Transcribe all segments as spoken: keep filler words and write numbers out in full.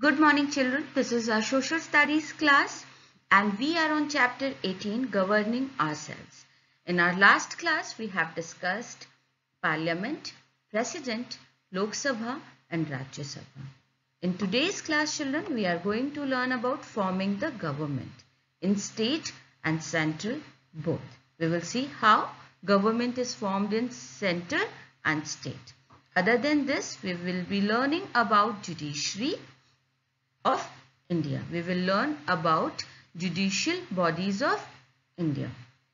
Good morning children, this is our social studies class and we are on chapter eighteen, governing ourselves. In our last class we have discussed parliament, president, Lok Sabha and Rajya Sabha. In today's class children we are going to learn about forming the government in state and central both. We will see how government is formed in central and state. Other than this we will be learning about judiciary of India. We will learn about judicial bodies of India.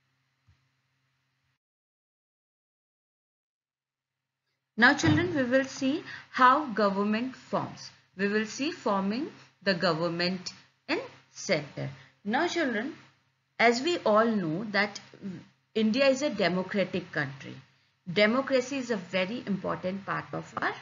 Now children, we will see how government forms. We will see forming the government in center. Now children, as we all know that India is a democratic country. Democracy is a very important part of our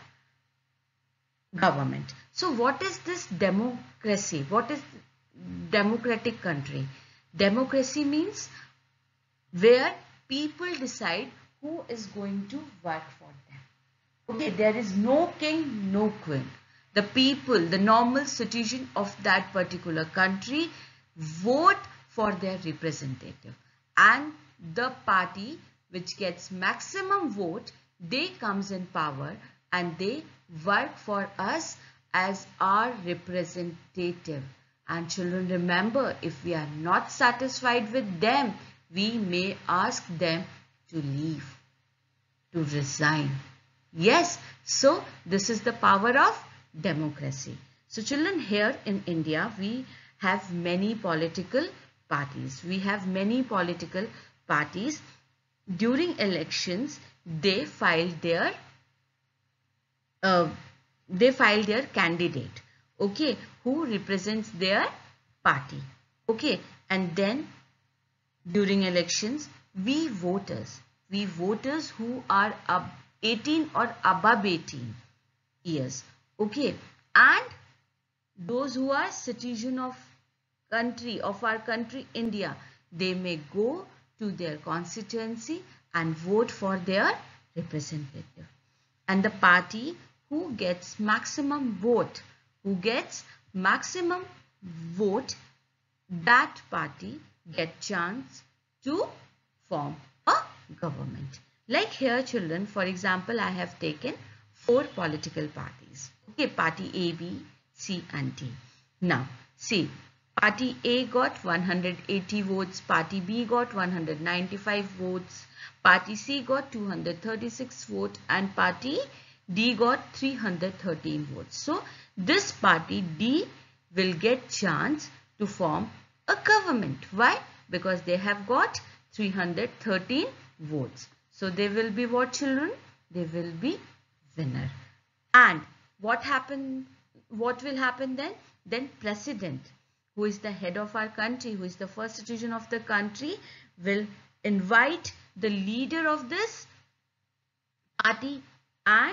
government. So what is this democracy? What is democratic country? Democracy means where people decide who is going to work for them. Okay, there is no king, no queen. The people, the normal citizen of that particular country vote for their representative, and the party which gets maximum vote, they comes in power and they work for us as our representative. And children, remember, if we are not satisfied with them, we may ask them to leave, to resign. Yes, so this is the power of democracy. So children, here in India, we have many political parties. We have many political parties. During elections, they file their Uh, they file their candidate, okay, who represents their party, okay, and then during elections we voters, we voters who are up eighteen or above eighteen years, okay, and those who are citizen of country of our country India, they may go to their constituency and vote for their representative, and the party who gets maximum vote, who gets maximum vote, that party get chance to form a government. Like here children, for example, I have taken four political parties. Okay, party A, B, C and D. Now, see, party A got one hundred eighty votes, party B got one hundred ninety-five votes, party C got two hundred thirty-six votes and party D got three hundred thirteen votes. So this party D will get chance to form a government. Why? Because they have got three hundred thirteen votes. So they will be what children? They will be winner. And what happen? What will happen then? Then president, who is the head of our country, who is the first citizen of the country, will invite the leader of this party and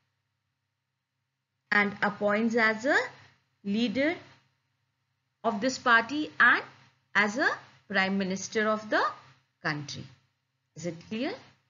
and appoints as a leader of this party and as a prime minister of the country. Is it clear?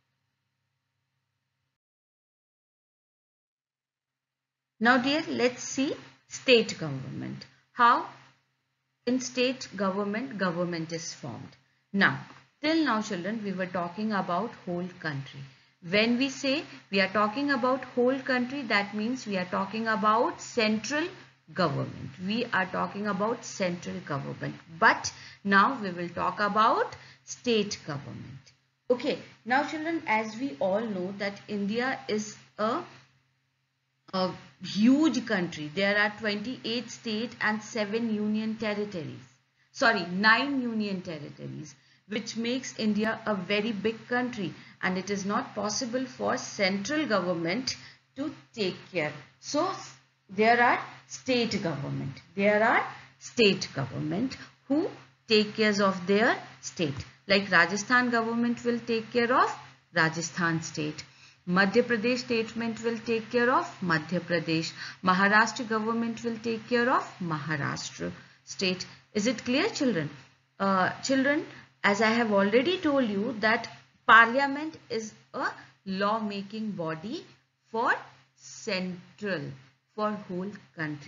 Now dear, let's see state government. How in state government, government is formed. Now, till now children, we were talking about whole country. When we say we are talking about whole country, that means we are talking about central government. We are talking about central government. But now we will talk about state government. Okay. Now children, as we all know that India is a, a huge country. There are twenty-eight states and seven union territories. Sorry, nine union territories, which makes India a very big country, and it is not possible for central government to take care. So there are state government. There are state government who take care of their state. Like Rajasthan government will take care of Rajasthan state. Madhya Pradesh statement will take care of Madhya Pradesh. Maharashtra government will take care of Maharashtra state. Is it clear children? Uh, children, as I have already told you that Parliament is a law-making body for central, for whole country.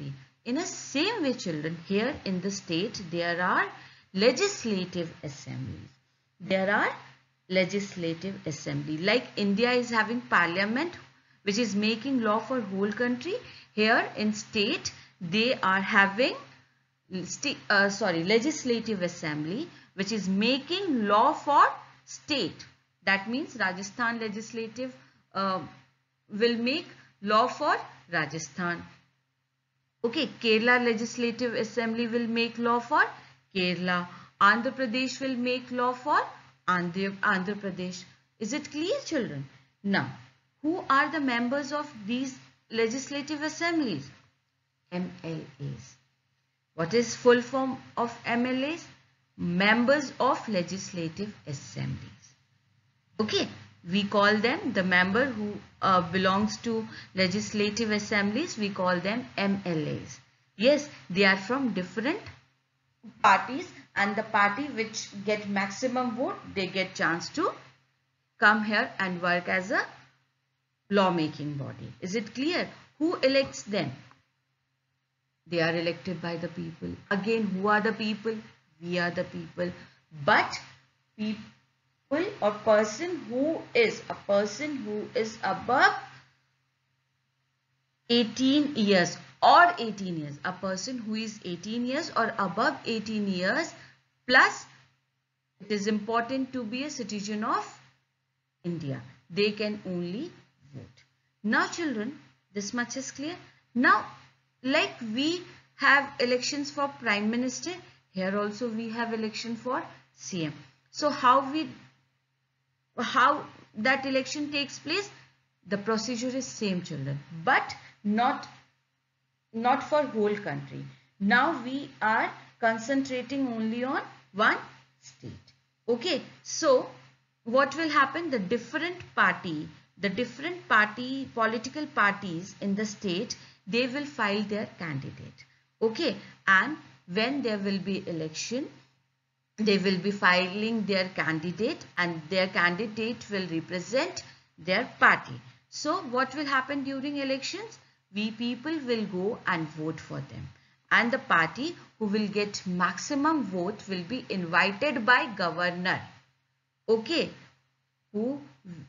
In a same way, children, here in the state there are legislative assemblies. There are legislative assembly. Like India is having parliament which is making law for whole country. Here in state they are having uh, sorry legislative assembly which is making law for state. That means Rajasthan legislative uh, will make law for Rajasthan. Okay, Kerala legislative assembly will make law for Kerala. Andhra Pradesh will make law for Andhra, Andhra Pradesh. Is it clear, children? Now, who are the members of these legislative assemblies? M L As. What is full form of M L As? Members of legislative assemblies. Okay, we call them the member who uh, belongs to legislative assemblies. We call them M L As. Yes, they are from different parties, and the party which get maximum vote, they get chance to come here and work as a lawmaking body. Is it clear? Who elects them? They are elected by the people. Again, who are the people? We are the people. But people or person who is a person who is above eighteen years or eighteen years. A person who is eighteen years or above eighteen years, plus it is important to be a citizen of India. They can only vote. Now children, this much is clear. Now, like we have elections for Prime Minister, here also we have election for C M. So how we how that election takes place? The procedure is same, children, but not not for whole country. Now we are concentrating only on one state. Okay, so what will happen? The different party, the different party, political parties in the state, they will file their candidate. Okay, and when there will be election, they will be filing their candidate, and their candidate will represent their party. So what will happen during elections? We people will go and vote for them, and the party who will get maximum vote will be invited by governor. Okay, who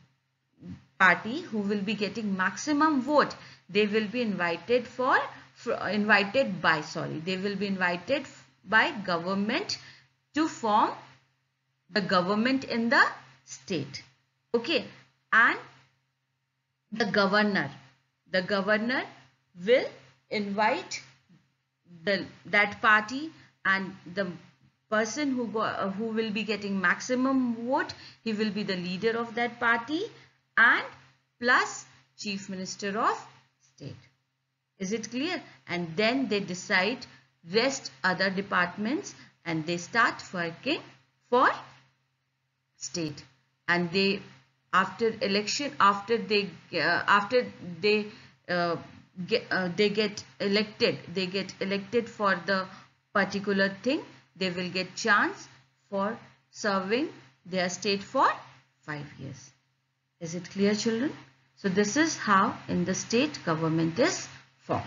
party who will be getting maximum vote, they will be invited for, for invited by sorry they will be invited by government to form the government in the state. Okay, and the governor the governor will invite the that party, and the person who go, uh, who will be getting maximum vote, he will be the leader of that party, and plus chief minister of state. Is it clear? And then they decide rest other departments, and they start working for state. And they after election, after they uh, after they uh, get uh, they get elected, they get elected for the particular thing, they will get chance for serving their state for five years. Is it clear, children? So this is how in the state government is formed.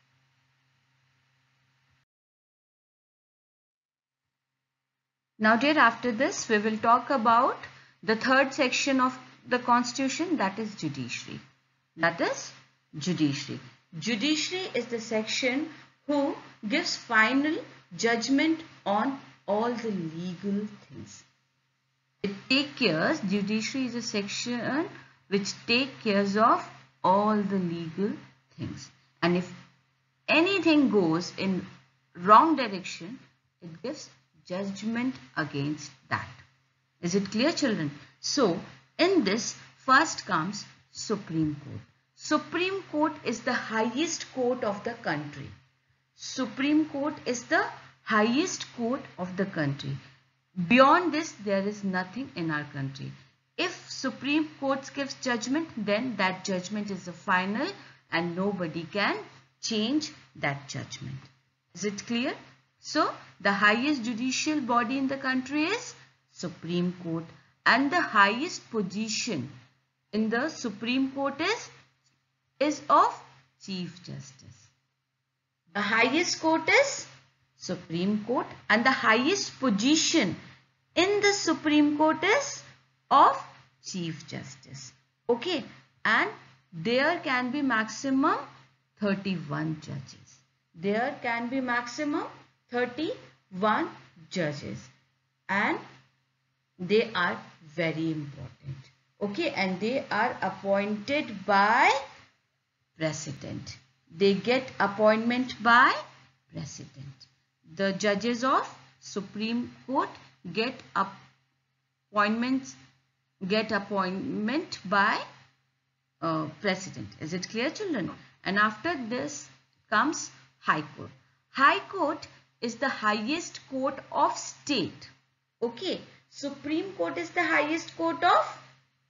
Now dear, after this we will talk about the third section of the constitution, that is judiciary. That is judiciary. Judiciary is the section who gives final judgment on all the legal things. It takes care, judiciary is a section which takes care of all the legal things. And if anything goes in wrong direction, it gives judgment against that. Is it clear, children? So, in this, first comes Supreme Court. Supreme Court is the highest court of the country. Supreme Court is the highest court of the country. Beyond this, there is nothing in our country. If Supreme Court gives judgment, then that judgment is the final and nobody can change that judgment. Is it clear? So, the highest judicial body in the country is Supreme Court, and the highest position in the Supreme Court is, is of Chief Justice. The highest court is Supreme Court, and the highest position in the Supreme Court is of Chief Justice. Okay, and there can be maximum thirty-one judges. There can be maximum thirty-one judges, and they are very important. Okay, and they are appointed by President. They get appointment by President. The judges of Supreme Court get appointments get appointment by uh, President. Is it clear, children? And after this comes High Court. High Court is the highest court of state. Okay, Supreme Court is the highest court of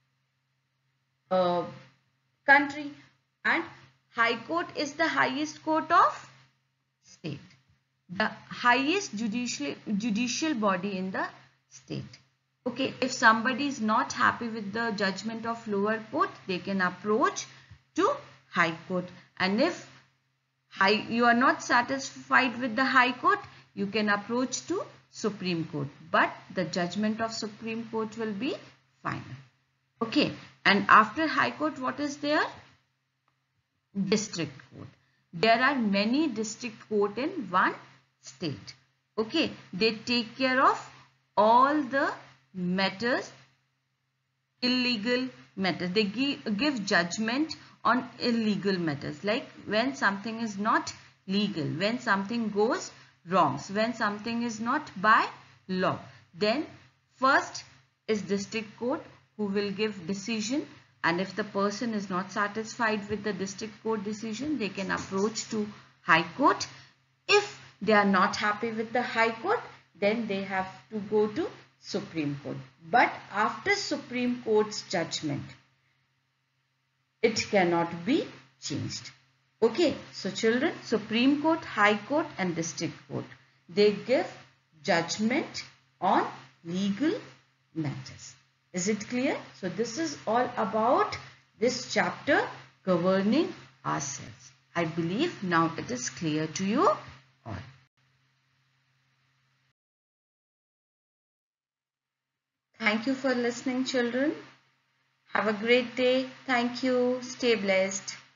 uh, country, and High Court is the highest court of state. The highest judicial judicial body in the state. Okay, if somebody is not happy with the judgment of lower court, they can approach to High Court. And if high, you are not satisfied with the High Court, you can approach to Supreme Court. But the judgment of Supreme Court will be final. Okay, and after High Court, what is there? District Court. There are many district court in one state. Okay, they take care of all the matters, illegal matters. They give, give judgment on illegal matters, like when something is not legal, when something goes wrong, when something is not by law. Then first is district court, who will give decision, and if the person is not satisfied with the district court decision, they can approach to High Court. If they are not happy with the High Court, then they have to go to Supreme Court. But after Supreme Court's judgment, it cannot be changed. Okay, so children, Supreme Court, High Court and District Court, they give judgment on legal matters. Is it clear? So this is all about this chapter, governing ourselves. I believe now it is clear to you all. Thank you for listening, children. Have a great day. Thank you. Stay blessed.